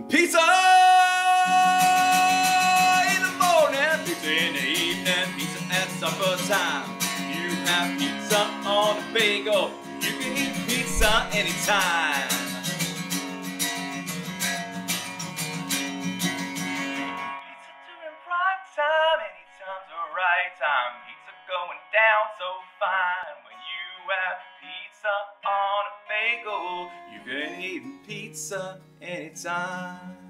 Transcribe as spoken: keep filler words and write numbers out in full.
Pizza in the morning, pizza in the evening, pizza at supper time. You have pizza on a bagel, you can eat pizza anytime. Pizza during prime time, anytime's the right time. Pizza going down so fine. When you have pizza on a bagel, you can eat pizza anytime.